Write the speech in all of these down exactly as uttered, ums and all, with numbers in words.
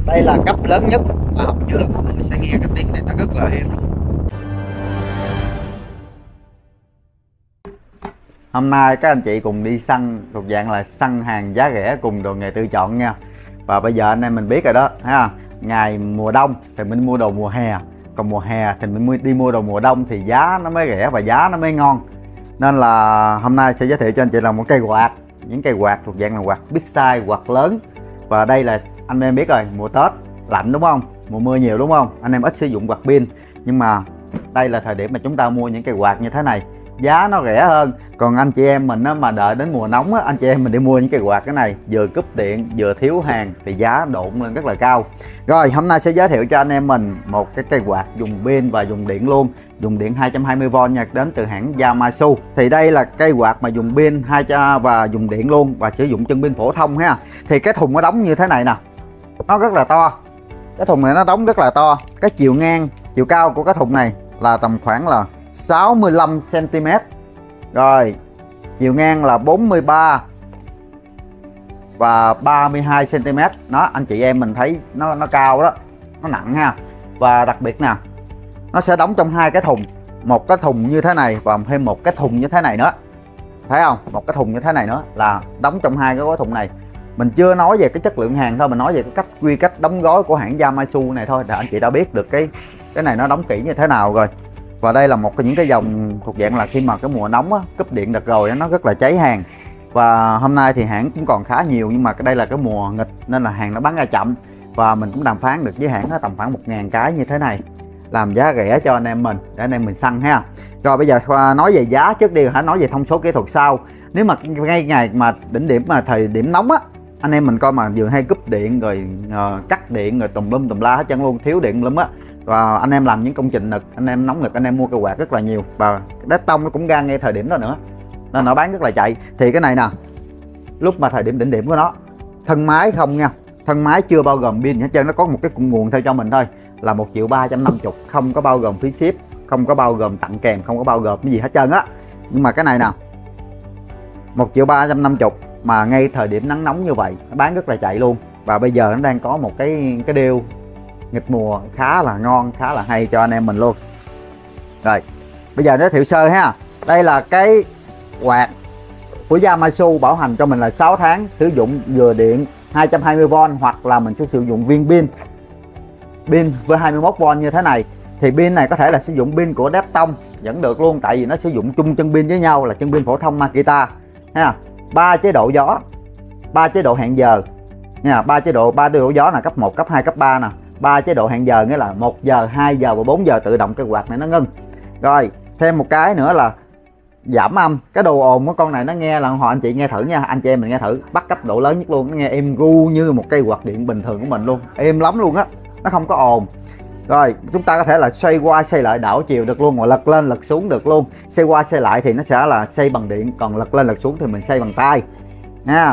Đây là cấp lớn nhất mà hầu như là mọi người sẽ nghe cái tiếng này nó rất là êm luôn. Hôm nay các anh chị cùng đi săn thuộc dạng là săn hàng giá rẻ cùng đồ nghề tự chọn nha. Và bây giờ anh em mình biết rồi đó ha, ngày mùa đông thì mình mua đồ mùa hè, còn mùa hè thì mình đi mua đồ mùa đông thì giá nó mới rẻ và giá nó mới ngon. Nên là hôm nay sẽ giới thiệu cho anh chị là một cây quạt, những cây quạt thuộc dạng là quạt big size, quạt lớn. Và đây là anh em biết rồi, mùa Tết lạnh đúng không, mùa mưa nhiều đúng không, anh em ít sử dụng quạt pin, nhưng mà đây là thời điểm mà chúng ta mua những cây quạt như thế này, giá nó rẻ hơn. Còn anh chị em mình á, mà đợi đến mùa nóng á, anh chị em mình đi mua những cây quạt cái này vừa cúp điện vừa thiếu hàng thì giá độn lên rất là cao. Rồi hôm nay sẽ giới thiệu cho anh em mình một cái cây quạt dùng pin và dùng điện luôn, dùng điện hai trăm hai mươi vôn nha, đến từ hãng Yamashu. Thì đây là cây quạt mà dùng pin hai và dùng điện luôn và sử dụng chân pin phổ thông ha. Thì cái thùng nó đóng như thế này nè, nó rất là to, cái thùng này nó đóng rất là to. Cái chiều ngang, chiều cao của cái thùng này là tầm khoảng là sáu mươi lăm xăng ti mét, rồi chiều ngang là bốn mươi ba và ba mươi hai xăng ti mét. Nó anh chị em mình thấy nó nó cao đó, nó nặng ha. Và đặc biệt nè, nó sẽ đóng trong hai cái thùng, một cái thùng như thế này và thêm một cái thùng như thế này nữa, thấy không, một cái thùng như thế này nữa là đóng trong hai cái gói thùng này. Mình chưa nói về cái chất lượng hàng thôi, mình nói về cái cách quy cách đóng gói của hãng Yamashu này thôi, để anh chị đã biết được cái cái này nó đóng kỹ như thế nào rồi. Và đây là một trong những cái dòng thuộc dạng là khi mà cái mùa nóng á, cúp điện đợt rồi nó rất là cháy hàng. Và hôm nay thì hãng cũng còn khá nhiều, nhưng mà đây là cái mùa nghịch nên là hàng nó bán ra chậm. Và mình cũng đàm phán được với hãng nó tầm khoảng một ngàn cái như thế này, làm giá rẻ cho anh em mình để anh em mình săn ha. Rồi bây giờ nói về giá trước đi, hãy nói về thông số kỹ thuật sau. Nếu mà ngay ngày mà đỉnh điểm mà thời điểm nóng á, anh em mình coi mà vừa hay cúp điện rồi uh, cắt điện rồi tùm lum tùm la hết trơn luôn, thiếu điện lắm á. Và anh em làm những công trình nực, anh em nóng nực, anh em mua cây quạt rất là nhiều. Và đét tông nó cũng ra ngay thời điểm đó nữa nên nó bán rất là chạy. Thì cái này nè, lúc mà thời điểm đỉnh điểm của nó, thân máy không nha, thân máy chưa bao gồm pin hết trơn, nó có một cái nguồn theo cho mình thôi là một triệu ba trăm năm mươi, không có bao gồm phí ship, không có bao gồm tặng kèm, không có bao gồm cái gì hết trơn á. Nhưng mà cái này nè, một triệu ba trăm năm mươi mà ngay thời điểm nắng nóng như vậy nó bán rất là chạy luôn. Và bây giờ nó đang có một cái cái deal nghịch mùa khá là ngon, khá là hay cho anh em mình luôn. Rồi bây giờ giới thiệu sơ ha, đây là cái quạt của Yamashu, bảo hành cho mình là sáu tháng, sử dụng vừa điện hai trăm hai mươi vôn hoặc là mình sẽ sử dụng viên pin pin với hai mươi mốt vôn như thế này. Thì pin này có thể là sử dụng pin của Deptong vẫn được luôn, tại vì nó sử dụng chung chân pin với nhau là chân pin phổ thông Makita ha. Ba chế độ gió, ba chế độ hẹn giờ nha, ba chế độ ba chế độ gió là cấp một, cấp hai, cấp ba nè. Ba chế độ hẹn giờ nghĩa là một giờ, hai giờ và bốn giờ tự động cái quạt này nó ngưng. Rồi thêm một cái nữa là giảm âm. Cái đồ ồn của con này nó nghe là họ anh chị nghe thử nha, anh chị em mình nghe thử, bắt cấp độ lớn nhất luôn, nó nghe êm ru như một cây quạt điện bình thường của mình luôn, êm lắm luôn á, nó không có ồn. Rồi chúng ta có thể là xoay qua xoay lại, đảo chiều được luôn, hoặc lật lên lật xuống được luôn. Xoay qua xoay lại thì nó sẽ là xoay bằng điện, còn lật lên lật xuống thì mình xoay bằng tay nha.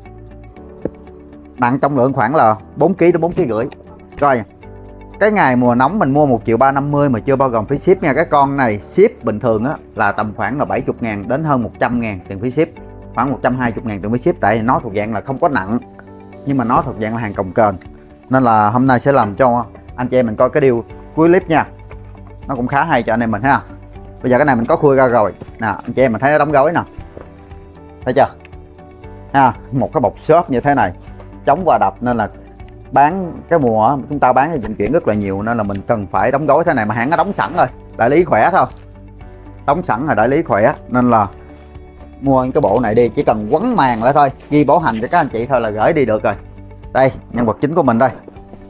Nặng trọng lượng khoảng là bốn ki lô gam đến bốn ki lô gam rưỡi. Rồi cái ngày mùa nóng mình mua một triệu ba trăm năm mươi mà chưa bao gồm phí ship nha. Cái con này ship bình thường á là tầm khoảng là bảy mươi ngàn đến hơn một trăm ngàn tiền phí ship, khoảng một trăm hai mươi ngàn tiền phí ship. Tại vì nó thuộc dạng là không có nặng, nhưng mà nó thuộc dạng là hàng cồng kềnh, nên là hôm nay sẽ làm cho anh chị em mình coi cái điều cuối clip nha, nó cũng khá hay cho anh em mình ha. Bây giờ cái này mình có khui ra rồi nè, anh chị em mình thấy nó đóng gói nè, thấy chưa ha, một cái bọc xốp như thế này chống va đập, nên là bán cái mùa chúng ta bán cái vận chuyển rất là nhiều, nên là mình cần phải đóng gói thế này. Mà hãng nó đóng sẵn rồi, đại lý khỏe thôi, đóng sẵn rồi đại lý khỏe, nên là mua cái bộ này đi, chỉ cần quấn màng lại thôi, ghi bảo hành cho các anh chị thôi là gửi đi được rồi. Đây nhân vật chính của mình đây,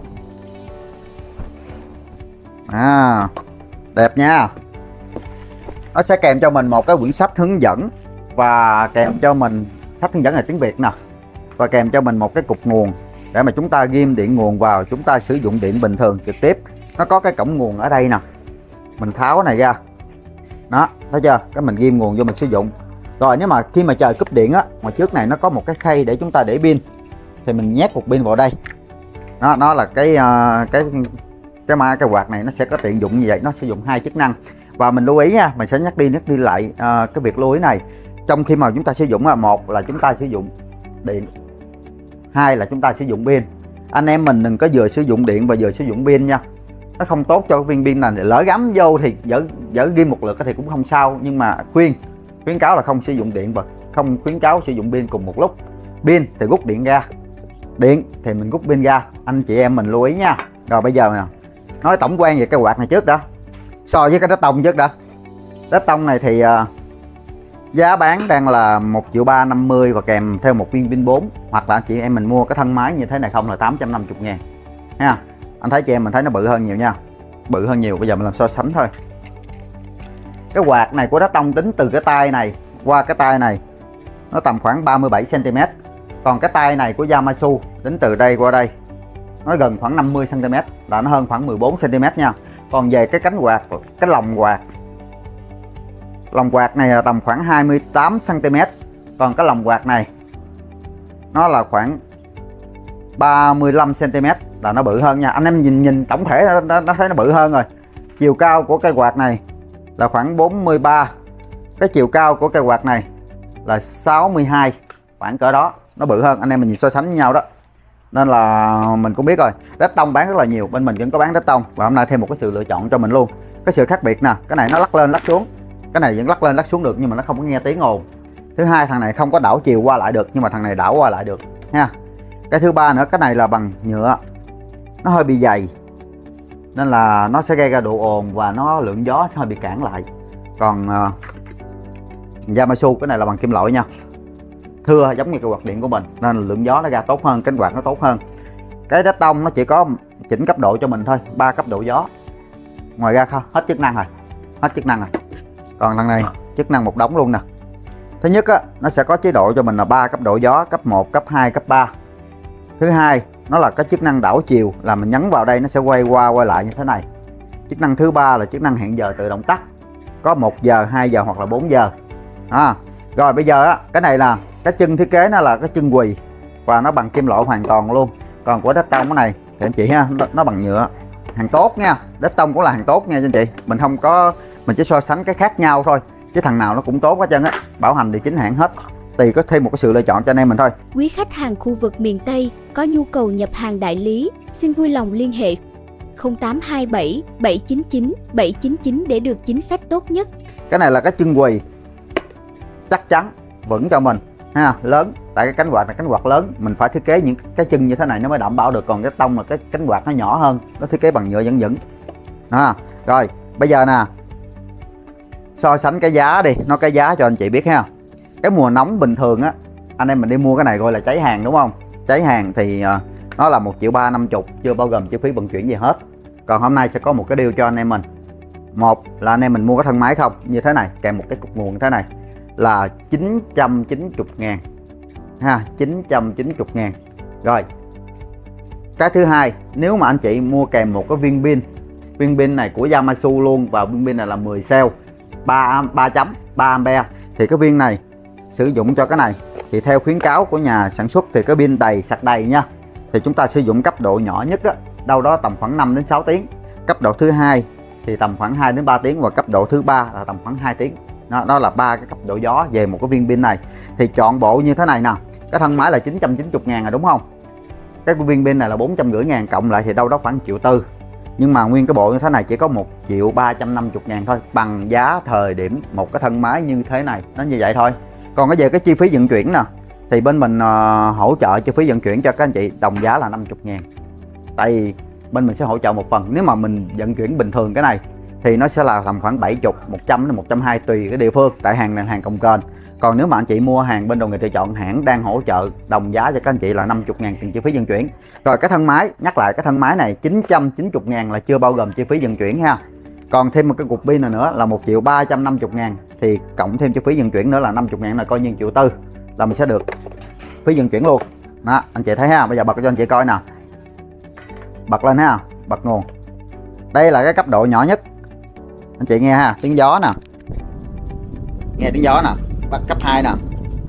à, đẹp nha. Nó sẽ kèm cho mình một cái quyển sách hướng dẫn, và kèm cho mình sách hướng dẫn là tiếng Việt nè, và kèm cho mình một cái cục nguồn để mà chúng ta ghim điện nguồn vào, chúng ta sử dụng điện bình thường trực tiếp. Nó có cái cổng nguồn ở đây nè, mình tháo cái này ra đó, thấy chưa, cái mình ghim nguồn vô mình sử dụng. Rồi nếu mà khi mà trời cúp điện á, ngoài trước này nó có một cái khay để chúng ta để pin, thì mình nhét cục pin vào đây. Đó, nó là cái uh, cái cái ma cái quạt này nó sẽ có tiện dụng như vậy, nó sử dụng hai chức năng. Và mình lưu ý nha, mình sẽ nhắc đi nhắc đi lại uh, cái việc lưu ý này. Trong khi mà chúng ta sử dụng, một là chúng ta sử dụng điện, hai là chúng ta sử dụng pin. Anh em mình đừng có vừa sử dụng điện và vừa sử dụng pin nha, nó không tốt cho viên pin này. Lỡ gắm vô thì dở dở ghim một lượt thì cũng không sao, nhưng mà khuyên khuyến cáo là không sử dụng điện và không khuyến cáo sử dụng pin cùng một lúc. Pin thì rút điện ra, điện thì mình rút pin ra, anh chị em mình lưu ý nha. Rồi bây giờ nè, nói tổng quan về cái quạt này trước đó, so với cái đất tông trước đó. Đất tông này thì uh, giá bán đang là một triệu ba năm mươi và kèm theo một viên pin bốn, hoặc là anh chị em mình mua cái thân máy như thế này không là tám trăm năm mươi ngàn ha. Anh thấy chị em mình thấy nó bự hơn nhiều nha, bự hơn nhiều. Bây giờ mình làm so sánh thôi. Cái quạt này của đất tông tính từ cái tay này qua cái tay này nó tầm khoảng ba mươi bảy xăng ti mét, còn cái tay này của Yamassu tính từ đây qua đây nó gần khoảng năm mươi xăng ti mét, là nó hơn khoảng mười bốn xăng ti mét nha. Còn về cái cánh quạt, cái lồng quạt lồng quạt này là tầm khoảng hai mươi tám xăng ti mét, còn cái lồng quạt này nó là khoảng ba mươi lăm xăng ti mét, là nó bự hơn nha. Anh em nhìn nhìn tổng thể nó, nó, nó thấy nó bự hơn rồi. Chiều cao của cây quạt này là khoảng bốn mươi ba, cái chiều cao của cây quạt này là sáu mươi hai, khoảng cỡ đó, nó bự hơn. Anh em mình nhìn so sánh với nhau đó, nên là mình cũng biết rồi. Đất tông bán rất là nhiều, bên mình vẫn có bán đất tông, và hôm nay thêm một cái sự lựa chọn cho mình luôn. Cái sự khác biệt nè, cái này nó lắc lên lắc xuống, cái này vẫn lắc lên lắc xuống được nhưng mà nó không có nghe tiếng ồn. Thứ hai, thằng này không có đảo chiều qua lại được, nhưng mà thằng này đảo qua lại được ha. Cái thứ ba nữa, cái này là bằng nhựa, nó hơi bị dày nên là nó sẽ gây ra độ ồn và nó lượng gió sẽ hơi bị cản lại. Còn uh, Yamassu cái này là bằng kim loại nha, thưa giống như cái quạt điện của mình, nên là lượng gió nó ra tốt hơn, cánh quạt nó tốt hơn. Cái đất tông nó chỉ có chỉnh cấp độ cho mình thôi, ba cấp độ gió, ngoài ra không hết chức năng rồi, hết chức năng rồi. Còn thằng này chức năng một đống luôn nè. Thứ nhất á, nó sẽ có chế độ cho mình là ba cấp độ gió, cấp một, cấp hai, cấp ba. Thứ hai, nó là cái chức năng đảo chiều, là mình nhấn vào đây nó sẽ quay qua quay lại như thế này. Chức năng thứ ba là chức năng hẹn giờ tự động tắt, có một giờ, hai giờ hoặc là bốn giờ. À, rồi bây giờ á, cái này là cái chân thiết kế nó là cái chân quỳ và nó bằng kim loại hoàn toàn luôn. Còn của đất tông cái này thì anh chị ha, nó, nó bằng nhựa, hàng tốt nha. Đất tông cũng là hàng tốt nha anh chị. Mình không có, mình chỉ so sánh cái khác nhau thôi, chứ thằng nào nó cũng tốt hết trơn á, bảo hành thì chính hãng hết. Tùy có thêm một cái sự lựa chọn cho anh em mình thôi. Quý khách hàng khu vực miền Tây có nhu cầu nhập hàng đại lý, xin vui lòng liên hệ không tám hai bảy bảy chín chín bảy chín chín để được chính sách tốt nhất. Cái này là cái chân quỳ chắc chắn vững cho mình ha, lớn, tại cái cánh quạt là cánh quạt lớn, mình phải thiết kế những cái chân như thế này nó mới đảm bảo được. Còn cái tông là cái cánh quạt nó nhỏ hơn, nó thiết kế bằng nhựa vẫn vững ha. Rồi bây giờ nè, so sánh cái giá đi, nó cái giá cho anh chị biết ha. Cái mùa nóng bình thường á, anh em mình đi mua cái này gọi là cháy hàng đúng không? Cháy hàng thì uh, nó là một triệu ba năm chục, chưa bao gồm chi phí vận chuyển gì hết. Còn hôm nay sẽ có một cái deal cho anh em mình. Một là anh em mình mua cái thân máy không như thế này, kèm một cái cục nguồn như thế này là chín trăm chín mươi ngàn ha, chín trăm chín mươi ngàn. Rồi cái thứ hai, nếu mà anh chị mua kèm một cái viên pin, viên pin này của Yamassu luôn, và viên pin này là mười cell, ba chấm ba ampere, thì cái viên này sử dụng cho cái này thì theo khuyến cáo của nhà sản xuất thì cái pin đầy sạc đầy nha, thì chúng ta sử dụng cấp độ nhỏ nhất đó, đâu đó tầm khoảng năm đến sáu tiếng, cấp độ thứ hai thì tầm khoảng hai đến ba tiếng, và cấp độ thứ ba là tầm khoảng hai tiếng. Đó, đó là ba cái cấp độ gió về một cái viên pin này. Thì chọn bộ như thế này nè, cái thân máy là chín trăm chín mươi ngàn rồi đúng không? Cái viên pin này là bốn trăm rưỡi ngàn, cộng lại thì đâu đó khoảng triệu tư. Nhưng mà nguyên cái bộ như thế này chỉ có một triệu ba trăm năm mươi ngàn thôi, bằng giá thời điểm một cái thân máy như thế này, nó như vậy thôi. Còn cái về cái chi phí vận chuyển nè, thì bên mình uh, hỗ trợ chi phí vận chuyển cho các anh chị đồng giá là năm mươi ngàn. Tại vì bên mình sẽ hỗ trợ một phần. Nếu mà mình vận chuyển bình thường cái này thì nó sẽ là tầm khoảng bảy mươi, một trăm đến một trăm hai mươi tùy cái địa phương, tại hàng này hàng cồng kềnh. Còn nếu mà anh chị mua hàng bên Đồ Nghề Tự Chọn, hãng đang hỗ trợ đồng giá cho các anh chị là năm mươi ngàn tiền chi phí vận chuyển. Rồi cái thân máy, nhắc lại cái thân máy này chín trăm chín mươi ngàn là chưa bao gồm chi phí vận chuyển ha. Còn thêm một cái cục pin này nữa là một triệu ba trăm năm mươi ngàn, thì cộng thêm chi phí vận chuyển nữa là năm mươi ngàn, là coi như triệu tư là mình sẽ được phí vận chuyển luôn. Đó, anh chị thấy ha. Bây giờ bật cho anh chị coi nè, bật lên ha, bật nguồn. Đây là cái cấp độ nhỏ nhất, anh chị nghe ha, tiếng gió nè, nghe tiếng gió nè. Bắt cấp hai nè,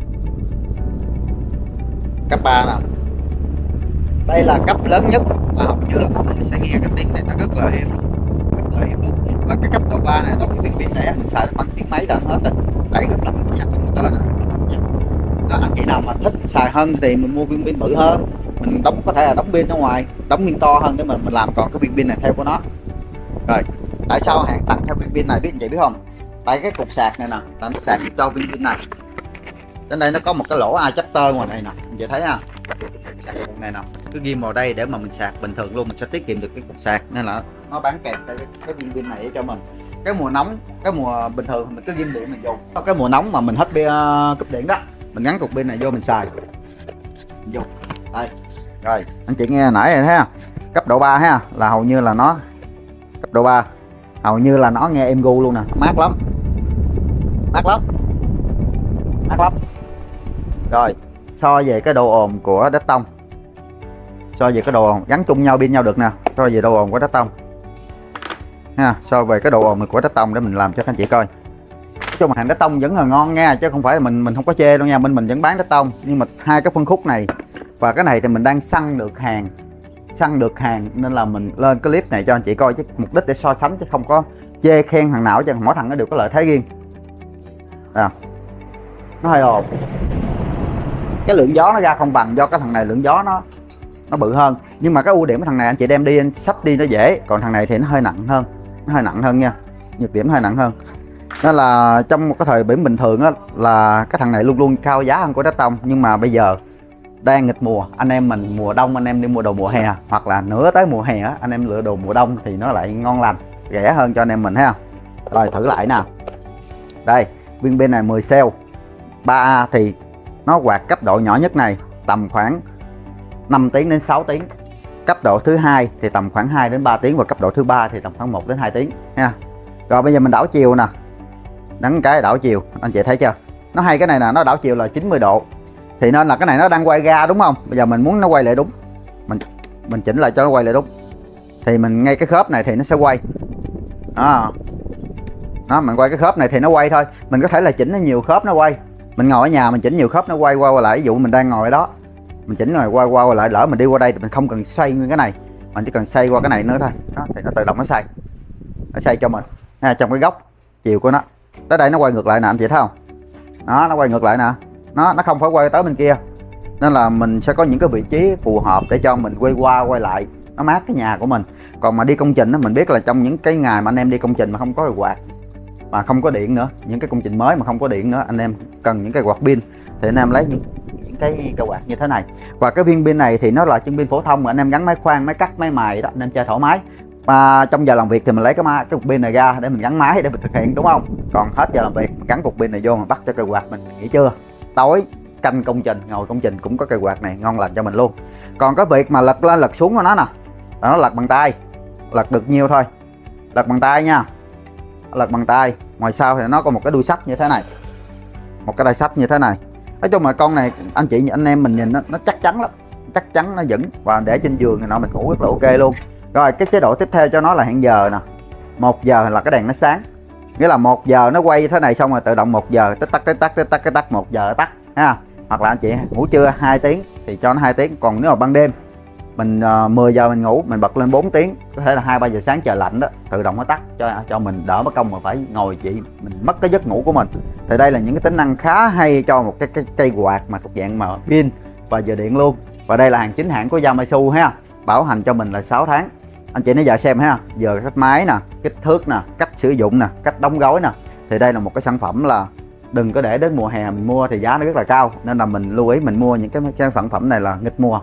cấp ba nè. Đây là cấp lớn nhất mà hầu như là mình sẽ nghe cái tiếng này nó rất là êm, rất là êm luôn. Và cái cấp độ ba này đối với viên pin này mình xài bằng tiếng máy là hết rồi, đẩy rất là nhặt cái motor này. Đó, anh chị nào mà thích xài hơn thì mình mua viên pin bự hơn, mình đóng có thể là đóng pin ở ngoài, đóng pin to hơn để mình mình làm còn cái viên pin này theo của nó. Rồi tại sao hãng tặng theo viên pin này biết anh chị biết không? Tại cái cục sạc này nè là nó sạc cho viên pin này. Trên đây nó có một cái lỗ adapter ngoài này nè, anh chị thấy ha, sạc cục này nè cứ ghim vào đây để mà mình sạc bình thường luôn, mình sẽ tiết kiệm được cái cục sạc, nên là nó bán kèm cái, cái viên pin này cho mình. Cái mùa nóng, cái mùa bình thường mình cứ ghim điện mình dùng, có cái mùa nóng mà mình hết pin cúp điện đó, mình gắn cục pin này vô mình xài mình dùng đây. Rồi anh chị nghe nãy rồi thấy không? Cấp độ ba ha, là hầu như là nó cấp độ ba hầu như là nó nghe êm gu luôn nè, mát lắm, mát lắm, mát lắm. Rồi so về cái độ ồn của đất tông, so về cái độ ồn gắn chung nhau pin nhau được nè, so về độ ồn của đất tông ha, so về cái độ ồn của đất tông để mình làm cho các anh chị coi. Cho mà hàng đất tông vẫn là ngon nha, chứ không phải mình mình không có chê đâu nha, bên mình vẫn bán đất tông, nhưng mà hai cái phân khúc này và cái này thì mình đang săn được hàng, săn được hàng nên là mình lên cái clip này cho anh chị coi, chứ mục đích để so sánh chứ không có chê khen thằng nào, chứ mỗi thằng nó đều có lợi thế riêng. À, nó hơi ồn, cái lượng gió nó ra không bằng, do cái thằng này lượng gió nó nó bự hơn, nhưng mà cái ưu điểm của thằng này anh chị đem đi anh xách đi nó dễ, còn thằng này thì nó hơi nặng hơn, nó hơi nặng hơn nha, nhược điểm hơi nặng hơn. Nên là trong một cái thời điểm bình thường á là cái thằng này luôn luôn cao giá hơn của đất tông, nhưng mà bây giờ đang nghịch mùa, anh em mình mùa đông anh em đi mua đồ mùa hè hoặc là nửa tới mùa hè á, anh em lựa đồ mùa đông thì nó lại ngon lành, rẻ hơn cho anh em mình ha. Rồi thử lại nè, đây viên pin này mười cell ba A thì nó quạt cấp độ nhỏ nhất này tầm khoảng năm tiếng đến sáu tiếng, cấp độ thứ hai thì tầm khoảng hai đến ba tiếng, và cấp độ thứ ba thì tầm khoảng một đến hai tiếng ha. Rồi bây giờ mình đảo chiều nè, đắng cái đảo chiều anh chị thấy chưa, nó hay cái này nè, nó đảo chiều là chín mươi độ, thì nên là cái này nó đang quay ra đúng không, bây giờ mình muốn nó quay lại đúng, mình mình chỉnh lại cho nó quay lại đúng, thì mình ngay cái khớp này thì nó sẽ quay đó, đó mình quay cái khớp này thì nó quay thôi, mình có thể là chỉnh nó nhiều khớp nó quay, mình ngồi ở nhà mình chỉnh nhiều khớp nó quay qua qua lại, ví dụ mình đang ngồi ở đó mình chỉnh rồi qua qua lại, lỡ mình đi qua đây thì mình không cần xoay nguyên cái này, mình chỉ cần xoay qua cái này nữa thôi đó, thì nó tự động nó xoay, nó xoay cho mình ha, trong cái góc chiều của nó tới đây nó quay ngược lại nè, anh chị thấy không, đó nó quay ngược lại nè, nó nó không phải quay tới bên kia, nên là mình sẽ có những cái vị trí phù hợp để cho mình quay qua quay lại, nó mát cái nhà của mình. Còn mà đi công trình đó, mình biết là trong những cái ngày mà anh em đi công trình mà không có cái quạt mà không có điện nữa, những cái công trình mới mà không có điện nữa, anh em cần những cái quạt pin thì anh em lấy những, những cái cái quạt như thế này. Và cái viên pin này thì nó là chân pin phổ thông mà anh em gắn máy khoan, máy cắt, máy mài đó, anh em chơi thoải mái. Và trong giờ làm việc thì mình lấy cái cái cục pin này ra để mình gắn máy để mình thực hiện, đúng không? Còn hết giờ làm việc mình gắn cục pin này vô, mình bắt cho cây quạt mình, nghỉ trưa tối canh công trình, ngồi công trình cũng có cây quạt này ngon lành cho mình luôn. Còn cái việc mà lật lên lật xuống của nó nè, nó lật bằng tay, lật được nhiêu thôi, lật bằng tay nha, lật bằng tay. Ngoài sau thì nó có một cái đuôi sắt như thế này, một cái đai sắt như thế này. Nói chung là con này anh chị anh em mình nhìn nó, nó chắc chắn lắm, chắc chắn nó vững, và để trên giường này nọ mình ngủ rất là ok luôn. Rồi cái chế độ tiếp theo cho nó là hẹn giờ nè, một giờ là cái đèn nó sáng, nghĩa là một giờ nó quay thế này xong rồi tự động một giờ tích tắc tích tắc tích tắc tích tắc một giờ tắt ha. Hoặc là anh chị ngủ trưa hai tiếng thì cho nó hai tiếng, còn nếu mà ban đêm mình uh, mười giờ mình ngủ, mình bật lên bốn tiếng, có thể là hai ba giờ sáng trời lạnh đó tự động nó tắt cho cho mình đỡ mất công mà phải ngồi chị mình mất cái giấc ngủ của mình. Thì đây là những cái tính năng khá hay cho một cái, cái cây quạt mà thuộc dạng mà pin và giờ điện luôn. Và đây là hàng chính hãng của Yamashu ha, bảo hành cho mình là sáu tháng. Anh chị nói giờ xem ha, giờ cách máy nè, kích thước nè, cách sử dụng nè, cách đóng gói nè, thì đây là một cái sản phẩm là đừng có để đến mùa hè mình mua thì giá nó rất là cao, nên là mình lưu ý mình mua những cái, cái sản phẩm này là nghịch mùa.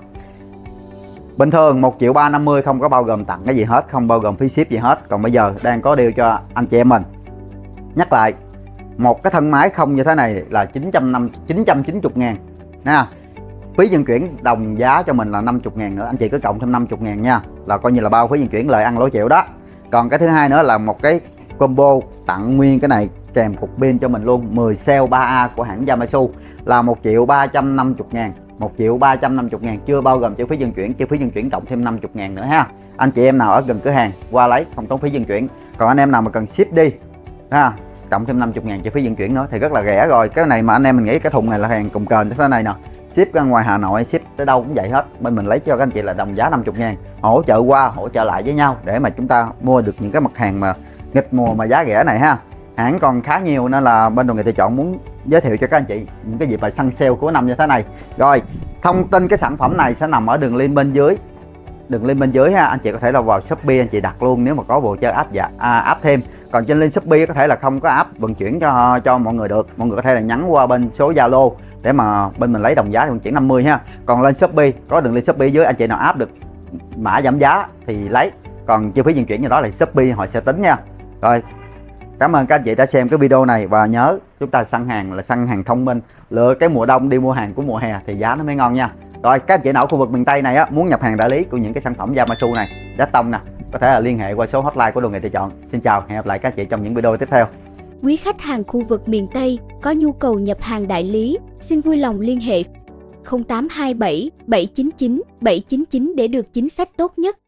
Bình thường một triệu ba trăm năm mươi không có bao gồm tặng cái gì hết, không bao gồm phí ship gì hết. Còn bây giờ đang có deal cho anh chị em mình. Nhắc lại, một cái thân máy không như thế này là chín trăm chín mươi ngàn nha. Phí vận chuyển đồng giá cho mình là năm mươi ngàn nữa, anh chị cứ cộng thêm năm mươi ngàn nha, là coi như là bao phí vận chuyển, lời ăn lỗ chịu đó. Còn cái thứ hai nữa là một cái combo tặng nguyên cái này kèm cục pin cho mình luôn, mười cell ba A của hãng Yamashu là một triệu ba trăm năm mươi ngàn, một triệu ba trăm năm mươi ngàn chưa bao gồm chi phí vận chuyển, chi phí vận chuyển cộng thêm năm mươi ngàn nữa ha. Anh chị em nào ở gần cửa hàng qua lấy không tốn phí vận chuyển, còn anh em nào mà cần ship đi ha, cộng thêm năm mươi ngàn chi phí vận chuyển nữa thì rất là rẻ rồi. Cái này mà anh em mình nghĩ cái thùng này là hàng cùng kềnh như thế này nè, ship ra ngoài Hà Nội, ship tới đâu cũng vậy hết, bên mình lấy cho các anh chị là đồng giá năm mươi ngàn, hỗ trợ qua hỗ trợ lại với nhau để mà chúng ta mua được những cái mặt hàng mà nghịch mùa mà giá rẻ này ha. Hãng còn khá nhiều nên là bên Đồ Nghề Tự Chọn muốn giới thiệu cho các anh chị những cái dịp bài săn sale cuối năm như thế này. Rồi, thông tin cái sản phẩm này sẽ nằm ở đường link bên dưới. Đường link bên dưới ha, anh chị có thể là vào Shopee anh chị đặt luôn nếu mà có bộ chơi app dạ à, app thêm. Còn trên link Shopee có thể là không có app vận chuyển cho cho mọi người được. Mọi người có thể là nhắn qua bên số Zalo để mà bên mình lấy đồng giá thì vận chuyển năm mươi ha. Còn lên Shopee có đường link Shopee dưới, anh chị nào áp được mã giảm giá thì lấy. Còn chi phí vận chuyển như đó là Shopee họ sẽ tính nha. Rồi, cảm ơn các anh chị đã xem cái video này và nhớ chúng ta săn hàng là săn hàng thông minh, lựa cái mùa đông đi mua hàng của mùa hè thì giá nó mới ngon nha. Rồi, các anh chị nào ở khu vực miền Tây này á muốn nhập hàng đại lý của những cái sản phẩm Yamassu này, giá tông nè, có thể là liên hệ qua số hotline của Đồ Nghề Tự Chọn. Xin chào, hẹn gặp lại các anh chị trong những video tiếp theo. Quý khách hàng khu vực miền Tây có nhu cầu nhập hàng đại lý, xin vui lòng liên hệ không tám hai bảy bảy chín chín bảy chín chín để được chính sách tốt nhất.